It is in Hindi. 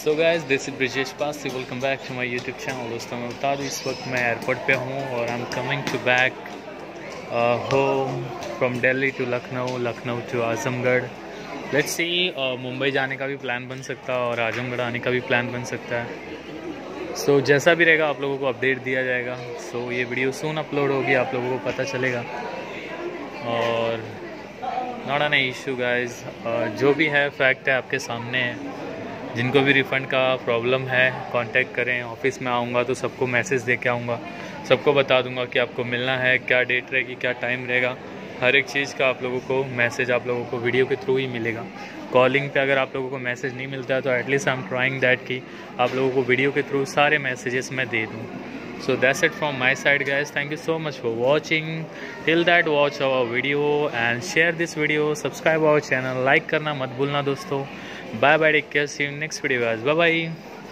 So guys this is Brijesh Pasi, welcome back to my YouTube channel. दोस्तों मैं बता दूँ, इस वक्त मैं एयरपोर्ट पे हूँ और I am coming to back home from Delhi to Lucknow, Lucknow to Azamgarh. Let's see, Mumbai जाने का भी प्लान बन सकता है और आजमगढ़ आने का भी प्लान बन सकता है। सो जैसा भी रहेगा आप लोगों को अपडेट दिया जाएगा। सो ये वीडियो सून अपलोड होगी, आप लोगों को पता चलेगा। और नॉट एन इशू गाइज, जो भी है फैक्ट है आपके सामने है। जिनको भी रिफ़ंड का प्रॉब्लम है कांटेक्ट करें। ऑफिस में आऊँगा तो सबको मैसेज दे के आऊँगा, सबको बता दूँगा कि आपको मिलना है, क्या डेट रहेगी, क्या टाइम रहेगा। हर एक चीज़ का आप लोगों को मैसेज आप लोगों को वीडियो के थ्रू ही मिलेगा। कॉलिंग पे अगर आप लोगों को मैसेज नहीं मिलता है तो at least I am trying that कि आप लोगों को वीडियो के थ्रू सारे मैसेजेस मैं दे दूँ। So that's it from my side guys. Thank you so much for watching. Till that, watch our video and share this video. Subscribe our channel. Like करना मत भूलना दोस्तों. Bye bye. Take care. See you in next video guys. Bye bye.